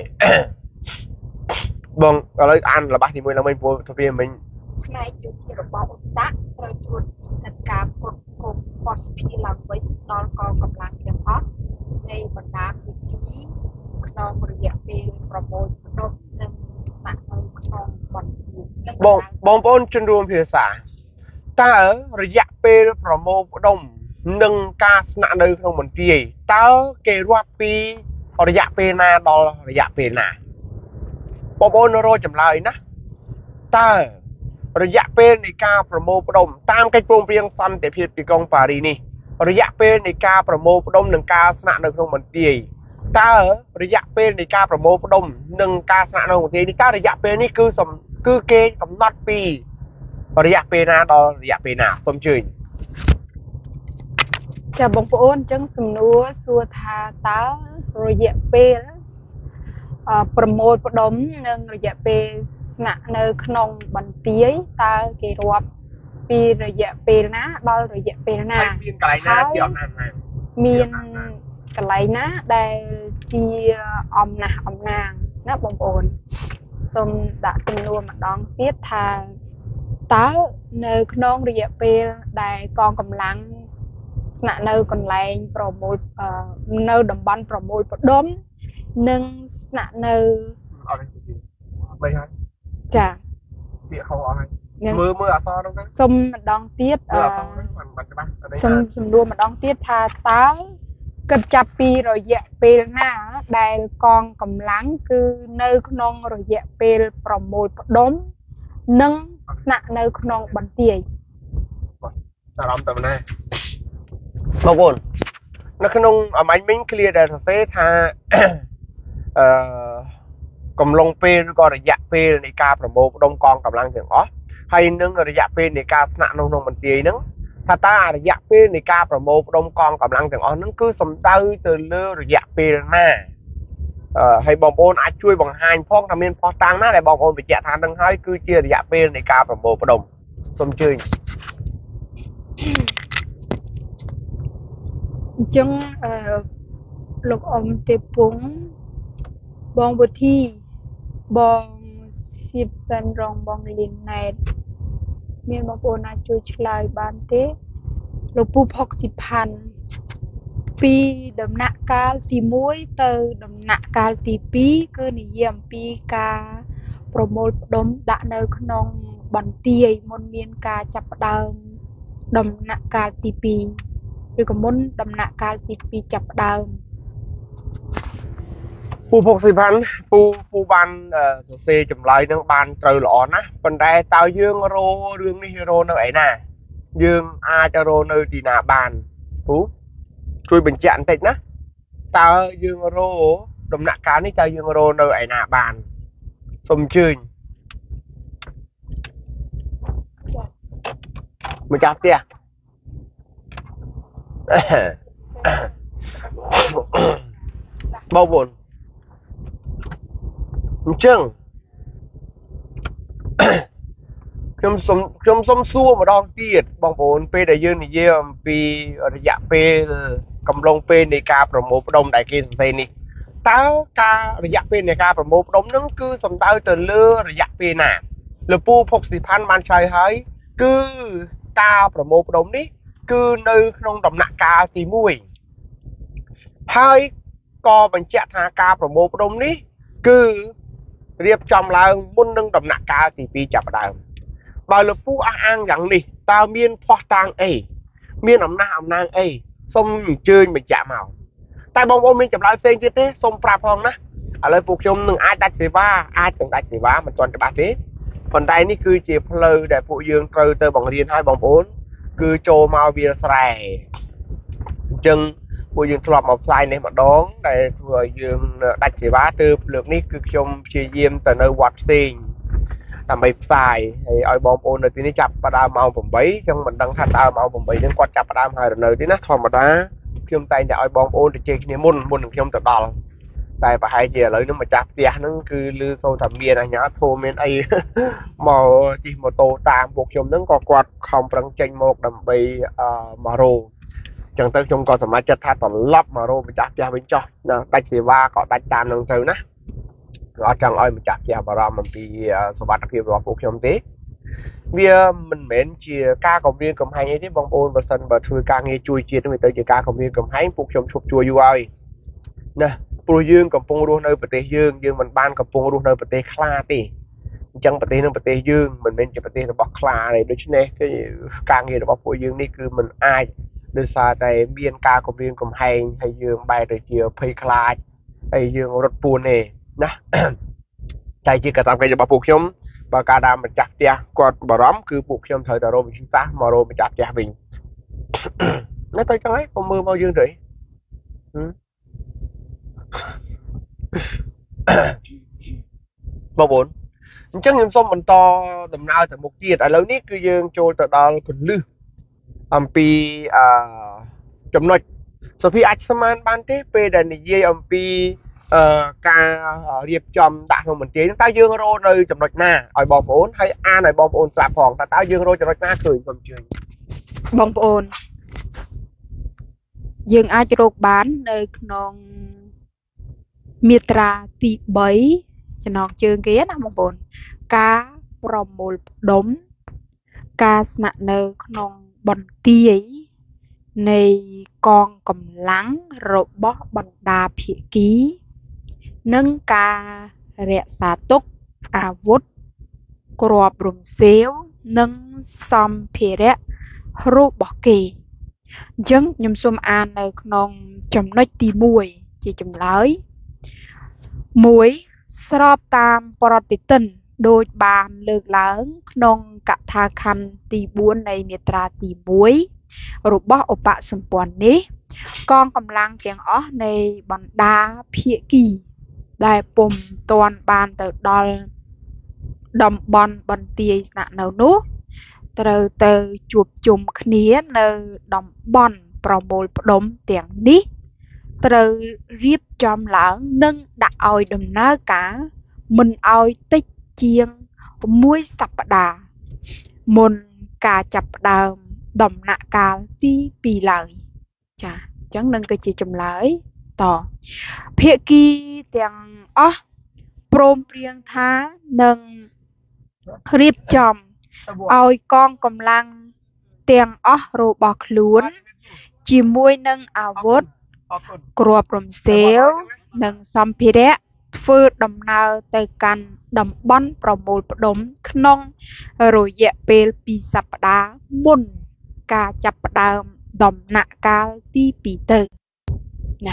បងឥឡូវអានរបស់ទី1ឡើងវិញព្រោះសាវាមិញផ្នែកយោធារបស់អ៊ុនតាក់ត្រូវត្រួតពិនិត្យការគ្រប់គ្រងខុសពីឡើងវិញដល់កងកម្លាំងទាំងអស់នៃបណ្ដាភាគីក្នុងរយៈពេលប្រមូលផ្ដុំនិងស្នាក់នៅក្នុងបទបងប្អូនជនរួមភាសាតើរយៈពេលប្រមូលផ្ដុំនិងការស្នាក់នៅក្នុងមន្ទីរតើគេរាប់ពីរយៈពេលណាដល់រយៈពេលណាបងប្អូនរកចម្លើយណាតើរយៈពេលនៃការប្រមូលផ្ដុំតាមកិច្ចព្រមព្រៀងសន្តិភាពទីក្រុងប៉ារីសនេះរយៈពេលនៃការប្រមូលផ្ដុំនិងការស្នាក់នៅក្នុងមន្ទីរតើរយៈពេលនៃការប្រមូលផ្ដុំនិងការស្នាក់នៅក្នុងមន្ទីរនេះតើរយៈពេលនេះគឺគេកំណត់ពីរយៈពេលណាដល់រយៈពេលណាសូមជឿចាបងប្អូនអញ្ចឹងសំណួរសួរថាតើរយៈពេលប្រមូលផ្ដុំនិងរយៈពេលស្នាក់នៅក្នុងបន្ទាយតើគេរាប់ពីរយៈពេលណាដល់រយៈពេលណាមានកន្លែងណាជាអំណាចមានកន្លែងណាដែលជាអំណះអំណាងណាបងប្អូនសូមដាក់សំណួរម្ដងទៀតថាតើនៅក្នុងរយៈពេលដែលកងកម្លាំងស្នាក់នៅកន្លែងប្រមូលនៅតំបន់ប្រមូលផ្ដុំនិងស្នាក់នៅអត់បីហើយចាពាក្យខុសអស់ហើយមើលអក្សរហ្នឹងទៅសុំម្ដងទៀតសុំសំណួរម្ដងទៀតថាតើគិតចាប់ពីរយៈពេលណាដែលកងកម្លាំងគឺនៅក្នុងរយៈពេលប្រមូលផ្ដុំនិងស្នាក់នៅក្នុងបន្ទាយអារម្មណ៍ទៅណាបងប្អូននៅក្នុងអាម៉ាញ់មិញ clear ដែលសរសេរថាកំឡុងពេលឬក៏រយៈពេលនៃការប្រមូលផ្ដុំកងកម្លាំងទាំងអស់ហើយនឹងរយៈពេលនៃការស្នាក់នៅក្នុងបន្ទាយហ្នឹងថាតើរយៈពេលនៃការប្រមូលផ្ដុំកងកម្លាំងទាំងអស់ហ្នឹងគឺសំដៅទៅលើរយៈពេលណាហើយបងប្អូនអាចជួយបង្ហាញផងថាមានផុសតាំងណាដែលបងប្អូនបញ្ជាក់ថានឹងហើយគឺជារយៈពេលនៃការប្រមូលផ្ដុំសូមអញ្ជើញអញ្ចឹងលោកអ៊ំទេពងបងវុធីបងសៀបសិនរងបងលីនណែតមានបងប្អូនអាចជួយឆ្លើយបានទេលោកពូផុកស៊ីផាន់ពីដំណាក់កាលទី1ទៅដំណាក់កាលទី2គឺនិយាយអំពីការប្រមូលផ្ដុំដាក់នៅក្នុងបន្ទាយមុនមានការចាប់ផ្ដើមដំណាក់កាលទី2ឬក៏មុនដំណាក់កាលទី2ចាប់ផ្ដើមពូផុកស៊ីផាន់ពូបានសរសេរចម្លើយនឹងបានត្រូវល្អណាស់ប៉ុន្តែតើយើងរករឿងនេះរកនៅឯណាយើងអាចរកនៅទីណាបានពូជួយបញ្ជាក់បន្តិចណា tao dương rô đầm nạ cá ní tao dương rô nơi ai nà bàn xôm chơi mới chặt tia bao buồn chừngខ្ញុំសុំសួរម្ដងទៀតបងប្អូនពេលដែលយើងនិយាយអំពីរយៈពេលកំឡុងពេលនៃការប្រមូលផ្ដុំដែលគេសរសេរនេះតើការរយៈពេលនៃការប្រមូលផ្ដុំហ្នឹងគឺសំដៅទៅលើរយៈពេលណាលពូភុកស៊ីផាន់បានឆ្លើយហើយគឺការប្រមូលផ្ដុំនេះគឺនៅក្នុងដំណាក់កាលទី1ហើយក៏បញ្ជាក់ថាការប្រមូលផ្ដុំនេះគឺរៀបចំឡើងមុននឹងដំណាក់កាលទី2ចាប់ផ្ដើមបើលពូអះអាងយ៉ាងនេះតើមានភ័ស្តុតាងអីមានអំណះអំណាងអីសូមអញ្ជើញបញ្ជាក់មកតែបងប្អូនមានចម្លើយផ្សេងទៀតទេសូមប្រាប់ផងណាឥឡូវពួកខ្ញុំនឹងអាចដាច់សេវាអាចនឹងដាច់សេវាមិនទាន់ច្បាស់ទេប៉ុន្តែនេះគឺជាផ្លូវដែលពួកយើងត្រូវទៅបង្រៀនឲ្យបងប្អូនគឺចូលមកវាលស្រែអញ្ចឹងពួកយើងធ្លាប់មកផ្សាយនេះម្ដងដែលធ្វើឲ្យយើងដាច់សេវាទើបលើកនេះគឺខ្ញុំព្យាយាមទៅនៅវត្តផ្សេងដើម្បីផ្សាយហើយឲ្យបងប្អូននៅទីនេះចាប់ផ្ដើមម៉ោង8អញ្ចឹងមិនដឹងថាតើម៉ោង8ហ្នឹងគាត់ចាប់ផ្ដើមហើយនៅទេណាធម្មតាខ្ញុំតែងតែឲ្យបងប្អូនទៅជែកគ្នាមុននឹងខ្ញុំទៅដល់តែប្រហែលជាឥឡូវហ្នឹងម្ចាស់ផ្ទះហ្នឹងគឺឮសូវថាមានអាញាធមមានអីមកជិះម៉ូតូតាមពួកខ្ញុំហ្នឹងក៏គាត់ខំប្រឹងចេញមកដើម្បីមករោចឹងទៅខ្ញុំក៏សម្រេចចិត្តថាត្រឡប់មករោម្ចាស់ផ្ទះវិញចោះដាច់សេវាក៏ដាច់តាមនឹងទៅណាគឺអត់ចង់ឲ្យម្ចាស់ផ្ទះបារម្ភអំពីសុវត្ថិភាពរបស់ពួកខ្ញុំទេវាមិនមែនជាការគំរាមកំហែងអីទេបងប្អូនបើសិនបើធ្វើការងារជួយជាតិវាទៅជាការគំរាមកំហែងពួកខ្ញុំឈប់ជួយយូរហើយណាព្រោះយើងកំពុងរស់នៅប្រទេសយើងមិនបានកំពុងរស់នៅប្រទេសខ្លាទេអញ្ចឹងប្រទេសនឹងប្រទេសយើងមិនមែនជាប្រទេសរបស់ខ្លាទេដូច្នេះគឺការងាររបស់ពួកយើងនេះគឺមិនអាចដោយសារតែមានការគំរាមកំហែងហើយយើងបែរទៅជាភ័យខ្លាចហើយយើងរត់ពួនទេណាតែជាកាតព្វកិច្ចរបស់ពួកខ្ញុំបើការដើមម្ចាស់ផ្ទះគាត់បារម្ភគឺពួកខ្ញុំត្រូវតែរកវិធីសាស្ត្រមករកម្ចាស់ផ្ទះវិញនៅទៅចឹងហើយកុំមើលមកយើងទៅបងប្អូនអញ្ចឹងខ្ញុំសូមបន្តដំណើរទៅមុខទៀតឥឡូវនេះគឺយើងចូលទៅដល់គន្លឹះអំពីចំណុចសូហ្វីអាចស្មានបានទេពេលដែលនិយាយអំពីការរៀបចំដាក់ក្នុងមន្ទីរហ្នឹងតើយើងរកនៅចំណុចណាឲ្យបងប្អូនហើយអានឲ្យបងប្អូនស្ដាប់ផងតើយើងរកចំណុចណាឃើញសូមជឿបងប្អូនយើងអាចរកបាននៅក្នុងមាត្រាទី3ចំណងជើងគេណាបងប្អូនការប្រមូលផ្ដុំការស្នាក់នៅក្នុងបន្ទាយនៃកងកម្លាំងរបស់បណ្ដាភាគីនិងការរក្សាទុកអាវុធគ្រាប់រំសេវនិងសម្ភារៈរបស់គេអញ្ចឹងខ្ញុំសូមអាននៅក្នុងចំណុចទី1ជាចម្លើយ1ស្របតាមប្រតិទិនដូចបានលើកឡើងក្នុងកថាខណ្ឌទី4នៃមាត្រាទី1របស់ឧបសម្ព័ន្ធនេះកងកម្លាំងទាំងអស់នៃបណ្ដាភាគីដែលពុំទាន់បានទៅដល់តំបន់បន្ទាយស្នាក់នៅនោះត្រូវទៅជួបជុំគ្នានៅតំបន់ប្រមូលផ្ដុំទាំងនេះត្រូវរៀបចំឡើងនិងដាក់ឲ្យដំណើរការមិនឲ្យតិចជាង1សប្តាហ៍មុនការចាប់ផ្ដើមដំណាក់កាលទី2ឡើយចាអញ្ចឹងនឹងគឺជាចម្លើយតភាគីទាំងអស់ព្រមព្រៀងថានឹងរៀបចំឲ្យកងកម្លាំងទាំងអស់របស់ខ្លួនជាមួយនឹងអាវុធគ្រាប់រំសេវនិងសម្ភារៈធ្វើដំណើរទៅកាន់តំបន់ប្រមូលផ្ដុំក្នុងរយៈពេល2សប្តាហ៍មុនការចាប់ផ្ដើមដំណាក់កាលទី2ទៅណា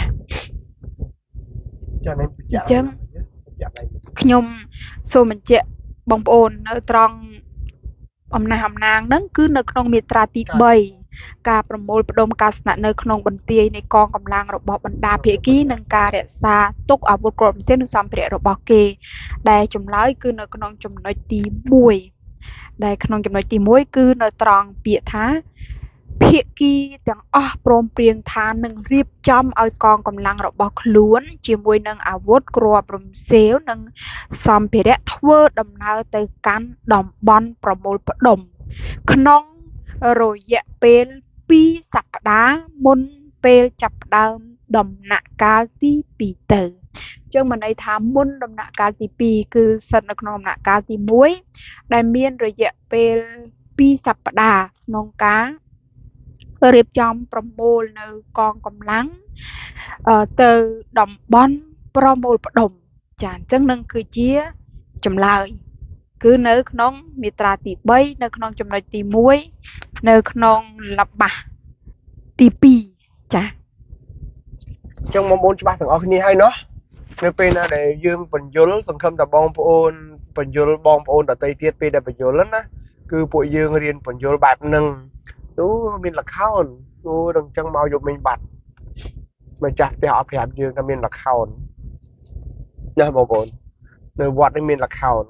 ចា៎នេះបញ្ជាក់អញ្ចឹងខ្ញុំសូមបញ្ជាក់បងប្អូននៅត្រង់អំណះអំណាងហ្នឹងគឺនៅក្នុងមាត្រាទី3 ការប្រមូលផ្ដុំការស្នាក់នៅក្នុងបន្ទាយនៃកងកម្លាំងរបស់បណ្ដាភាគីនិងការរក្សាទុកអាវុធគ្រាប់ម៉ាស៊ីននិងសម្ភារៈរបស់គេដែលចម្លើយគឺនៅក្នុងចំណុចទី1ដែលក្នុងចំណុចទី1គឺនៅត្រង់ពាក្យថាភាគីទាំងអស់ព្រមព្រៀងថានឹងរៀបចំឲ្យកងកម្លាំងរបស់ខ្លួនជាមួយនឹងអាវុធគ្រាប់រំសេវនិងសម្ភារៈធ្វើដំណើរទៅកាន់តំបន់ប្រមូលផ្ដុំក្នុងរយៈពេល2សប្តាហ៍មុនពេលចាប់ផ្ដើមដំណាក់កាលទី2ទៅអញ្ចឹងមានន័យថាមុនដំណាក់កាលទី2គឺស្ថិតនៅក្នុងដំណាក់កាលទី1ដែលមានរយៈពេល2សប្តាហ៍ក្នុងការរៀបចំប្រមូលនៅកងកម្លាំងទៅតំបន់ប្រមូលផ្ដុំចាអញ្ចឹងនឹងគឺជាចម្លើយគឺនៅក្នុងមាត្រាទី3នៅក្នុងចំណុចទី1នៅក្នុងល្បះទី2ចាអញ្ចឹងបងប្អូនច្បាស់ទាំងអស់គ្នាហើយเนาะនៅពេលណាដែលយើងបញ្យលសង្ឃឹមថាបងប្អូនបញ្យលបងប្អូនដទៃទៀតពេលដែលបញ្យលណាគឺពួកយើងរៀនបញ្យលបែបហ្នឹងទូមានលខោនទូនឹងអញ្ចឹងមកយកមិញបាត់ម្ចាស់ផ្ទះអត់ប្រាប់យើងថាមានលខោនណាបងប្អូននៅវត្តនេះមានលខោន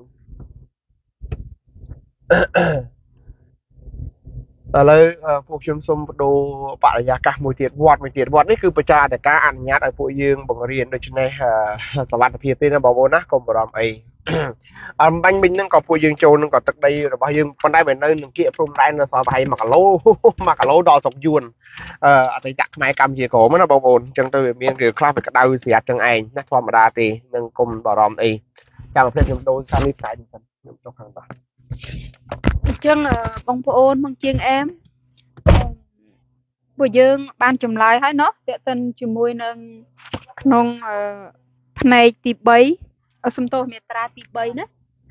ឥឡូវពួកខ្ញុំសូមបដូរបរិយាកាសមួយទៀតវត្តនេះគឺប្រជាអធិការអនុញ្ញាតឲ្យពួកយើងបង្រៀនដូច្នេះសវត្ថិភាពទេណាបងប្អូនណាកុំបារម្ភអីអំបញ្ញមិញហ្នឹងក៏ពួកយើងចូលនឹងក៏ទឹកដីរបស់យើងប៉ុន្តែបើនៅនឹងគៀកព្រំដែននៅសល់ប្រហែល1គីឡូដល់ស្រុកយួនអតីតខ្មែរកម្ពុជាក្រមណាបងប្អូនអញ្ចឹងទៅវាមានរឿងខ្លះវាក្តៅស្រាប់ចឹងឯងណាធម្មតាទេនឹងកុំបារម្ភអីចាំតែខ្ញុំដូរសាលីផ្សាយសិនខ្ញុំចុះខាងតោះអញ្ចឹងបងប្អូនមកជាងអែមពួកយើងបានចម្លើយហើយเนาะតេតិនជាមួយនឹងក្នុងផ្នែកទី3សំទោសមាត្រាទី3ណា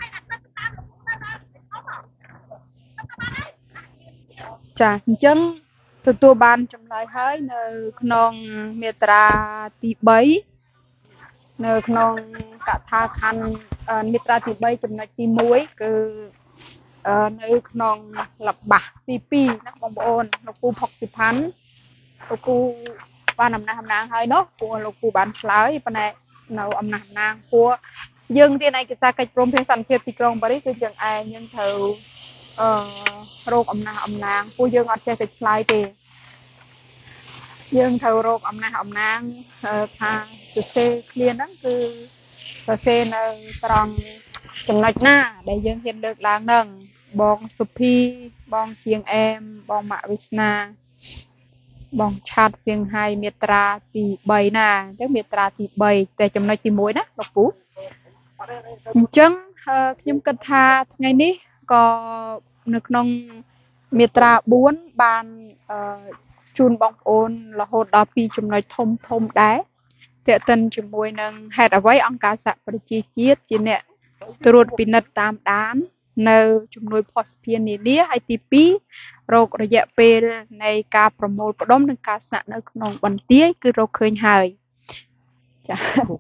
ចាអញ្ចឹងទទួលបានចម្លើយហើយនៅក្នុងមាត្រាទី3នៅក្នុងកថាខណ្ឌមាត្រាទី3ចំណុចទី1គឺនៅក្នុងល្បះទី2ណាបងប្អូនលោកគ្រូផុកសិផាន់លោកគ្រូបានអំណះអំណាងហើយเนาะព្រោះលោកគ្រូបានឆ្លើយប៉ុន្តែនៅអំណះអំណាងព្រោះយើងរៀនឯកសារកិច្ចព្រមព្រៀងសន្តិភាពទីក្រុងប៉ារីសគឺយើងឯងយើងត្រូវរោគអំណះអំណាងព្រោះយើងអត់ចេះតែឆ្លើយទេយើងត្រូវរោគអំណះអំណាងថាសរសេរឃ្លាហ្នឹងគឺសរសេរនៅត្រង់ចំណុចណាដែលយើងហ៊ានលើកឡើងហ្នឹងបងសុភីបងជាងអែមបងម៉ាក់វិស្នាបងឆាតសៀងហៃមាត្រាទី3ណាអញ្ចឹងមាត្រាទី3តែចំណុចទី1ណាលោកពូអញ្ចឹងខ្ញុំគិតថាថ្ងៃនេះក៏នៅក្នុងមាត្រា4បានជូនបងប្អូនរហូតដល់2ចំណុចធំដែរតេតិនជាមួយនឹងហេតុអ្វីអង្គការសហប្រជាជាតិជាអ្នកត្រួតពិនិត្យតាមដាននៅជំនួយភស្តុភារនានាហើយទី2រោគរយៈពេលនៃការប្រមូលផ្ដុំនិងការស្នាក់នៅក្នុងបន្ទាយគឺរកឃើញហើយចា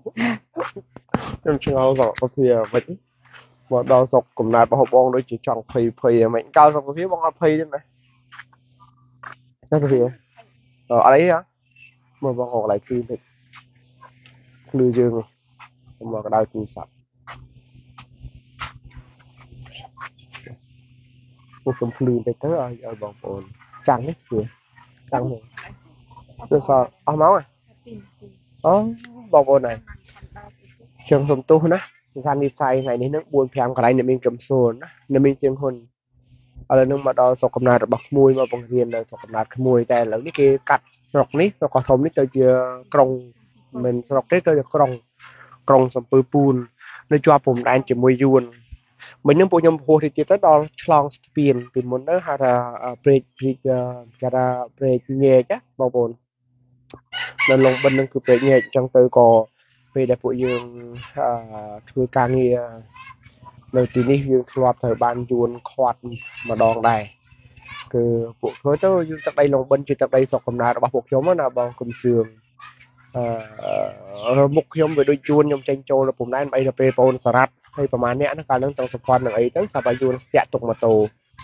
ខ្ញុំឆ្ងល់សពភាមិនមកដល់ស្រុកកំណើតរបស់បងដូចជាចង់ភ័យមិនកៅស្រុកភាបងអត់ភ័យទេណាស្រុកភាអត់អីហ៎មើលបងកន្លែងគឺតិចភ្លឺយើងមកក្តៅទូរស័ព្ទពួកខ្ញុំភ្លឺតិចទៅឲ្យបងប្អូនចាំងនេះគឺចាំងនេះទៅសល់អស់មកអូបងប្អូនណាខ្ញុំសុំទោសណាសំខាន់នេះផ្សាយថ្ងៃនេះនឹង 4-5 កន្លែងអ្នកមានកំសួនណាអ្នកមានជាងហ៊ុនឥឡូវនឹងមកដល់ស្រុកកំណើតរបស់ក្មួយមកបង្រៀននៅស្រុកកំណើតក្មួយតែឥឡូវនេះគេកាត់ស្រុកនេះស្រុកកោះធំនេះទៅជាក្រុងមិនស្រុកទេទៅជាក្រុងសំពើពូននៅជាប់ព្រំដែនជាមួយយួនមិញនឹងពួកខ្ញុំហួសទៀតទៅដល់ឆ្លងស្ពានពីមុនទៅហៅថាព្រែកគេថាព្រែកញែកណាបងប្អូននៅលងបិណ្ឌនឹងគឺព្រែកញែកអញ្ចឹងទៅក៏ពេលដែលពួកយើងធ្វើការងារនៅទីនេះយើងធ្លាប់ត្រូវបានយួនខាត់ម្ដងដែរគឺពួកធ្វើទៅយើងទឹកដីលងបិណ្ឌជាទឹកដីស្រុកកំណើតរបស់ពួកខ្ញុំណាបងគុំសឿងមុខខ្ញុំវាដូចជួនខ្ញុំចេញចូលទៅព្រំដែនអីទៅពេលបងអូនសារ៉ាត់ហើយប្រហែលអ្នកណាកាលហ្នឹងទាំងសុផាន់នឹងអីទៅសាប់ឲ្យយួនស្ទាក់ទុកម៉ូតូ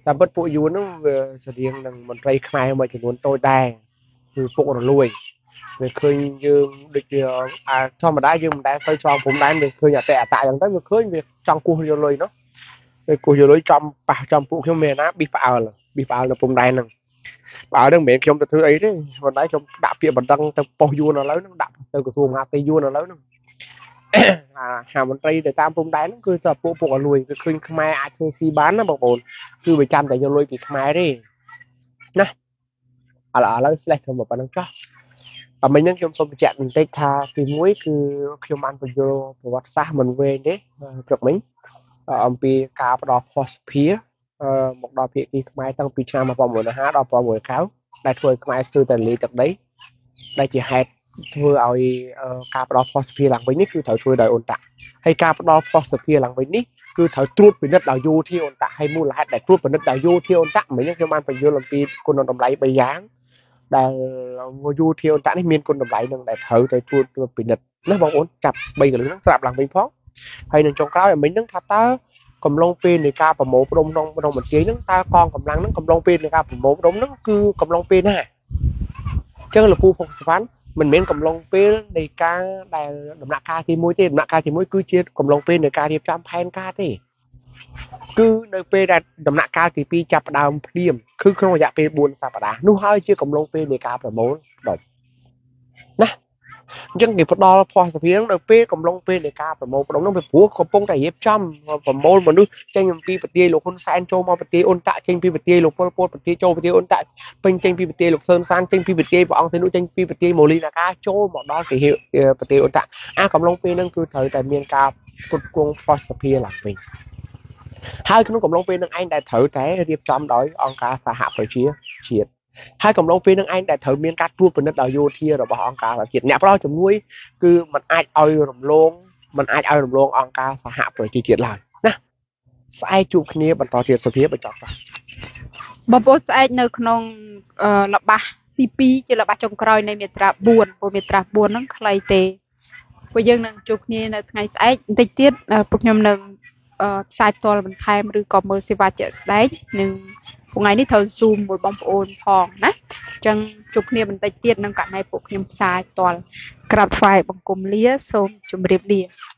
តាមពិតពួកយួនហ្នឹងវាស្រៀងនឹងមន្ត្រីខ្មែរមួយចំនួនតូចដែរគឺពុករលួយវាឃើញយើងដូចជាធម្មតាយើងមិនដែលទៅឆ្លងព្រំដែនវាឃើញអតអញ្ចឹងទៅវាឃើញវាចង់គោះយកលុយនោះវាគោះយកលុយចំប៉ះចំពួកខ្ញុំមានណាប៊ីផ្អើលនៅព្រំដែនហ្នឹងបើហ្នឹងមិនមែនខ្ញុំទៅធ្វើអីទេប៉ុន្តែខ្ញុំដាក់ពាក្យបណ្ដឹងទៅប៉ុស្តិ៍យួនឥឡូវហ្នឹងដាក់ទៅក្រសួងមហាផ្ទៃយួនឥឡូវហ្នឹងហាមន្ត្រីទៅតាមព្រំដែនហ្នឹងគឺទៅពួកអលួយគឺឃើញខ្មែរអាចធ្វើស៊ីបានណាបងប្អូនគឺវាចាំតែយកលុយពីខ្មែរទេណាឥឡូវស្លេះខ្ញុំមកប៉ុណ្្នឹងចោះមិញហ្នឹងខ្ញុំសូមបញ្ជាក់បន្តិចថាទី1គឺខ្ញុំបានបញ្យល់ប្រវត្តិសាស្ត្រមិនវែងទេព្រឹកមិញអំពីការផ្ដល់ភស្តុភារមកដល់ភាគីខ្មែរតាំងពីឆ្នាំ1950ដល់1990ដែលធ្វើឲ្យខ្មែរស្ទើរតែលាយទឹកដីដែលជាហេតុធ្វើឲ្យការផ្ដល់ភស្តុភារឡើងវិញនេះគឺត្រូវធ្វើដោយអ៊ុនតាក់ហើយការផ្ដល់ភស្តុភារឡើងវិញនេះគឺត្រូវត្រួតពិនិត្យដោយយោធាអ៊ុនតាក់ហើយមូលហេតុដែលត្រួតពិនិត្យដោយយោធាអ៊ុនតាក់មិញខ្ញុំបានបញ្យល់អំពីគុណតម្លៃ3យ៉ាងដែលយោធាអ៊ុនតាក់នេះមានគុណតម្លៃនឹងដែលត្រូវទៅត្រួតពិនិត្យណាបងប្អូនចាប់3កលឹះហ្នឹងស្រាប់ឡើងវិញផងហើយនឹងចុងក្រោយមិញហ្នឹងថាតើកំឡុងពេលនៃការប្រមូលផ្ដុំក្នុងបន្ទាយហ្នឹងតើកងកម្លាំងហ្នឹងកំឡុងពេលនៃការប្រមូលផ្ដុំហ្នឹងគឺកំឡុងពេលណាអញ្ចឹងលោកពូផុកសវណ្ណមិនមែនកំឡុងពេលនៃការដែលដំណាក់កាលទី1ទេដំណាក់កាលទី1គឺជាកំឡុងពេលនៃការរៀបចំផែនការទេគឺនៅពេលដែលដំណាក់កាលទី2ចាប់ផ្ដើមភ្លាមគឺក្នុងរយៈពេល4សប្តាហ៍នោះហើយជាកំឡុងពេលនៃការប្រមូលផ្ដុំណាអញ្ចឹងគេផ្ដល់ភស្តុភារនៅពេលកំឡុងពេលនៃការប្រមូលផ្ដុំនោះពីព្រោះកំពុងតែរៀបចំប្រមូលមនុស្សចេញពីប្រទេសលោកហ៊ុនសែនចូលមកប្រទេសអ៊ុនតាក់ចេញពីប្រទេសលោកប៉ុលពតប្រទេសចូលប្រទេសអ៊ុនតាក់ពេញចេញពីប្រទេសលោកសឿនសានចេញពីប្រទេសព្រះអង្គសីនុចេញពីប្រទេសម៉ូលីណាកាចូលមកដល់ប្រទេសអ៊ុនតាក់កំឡុងពេលហ្នឹងគឺត្រូវតែមានការផ្គត់ផ្គង់ភស្តុភារឡើងវិញហើយក្នុងកំឡុងពេលហ្នឹងឯងដែលត្រូវតែរៀបចំដោយអង្គការសហប្រជាជាតិហើយកំឡុងពេលហ្នឹងឯងដែលត្រូវមានការត្រួតពិនិត្យដោយយោធារបស់អង្គការសហជាតិអ្នកផ្ដល់ជំនួយគឺมันអាចឲ្យរំលងអង្គការសហប្រជាជាតិឡើយណាស្អែកជួបគ្នាបន្តទៀតសុភាបញ្ចប់បាទបងប្អូនស្អែកនៅក្នុងល្បះទី2ជាល្បះចុងក្រោយនៃមាត្រា4ព្រោះមាត្រា4ហ្នឹងខ្លីទេពួកយើងនឹងជួបគ្នានៅថ្ងៃស្អែកបន្តិចទៀតពួកខ្ញុំនឹងផ្សាយផ្ទាល់បន្ថែមឬក៏មើលសេវាជាក់ស្ដែងនឹងថ្ងៃនេះត្រូវ Zoom មួយបងប្អូនផងណាអញ្ចឹងជួបគ្នាបន្តិចទៀតនឹងករណីពួកខ្ញុំផ្សាយផ្ទាល់ក្រាបថ្វាយបង្គំលាសូមជម្រាបលា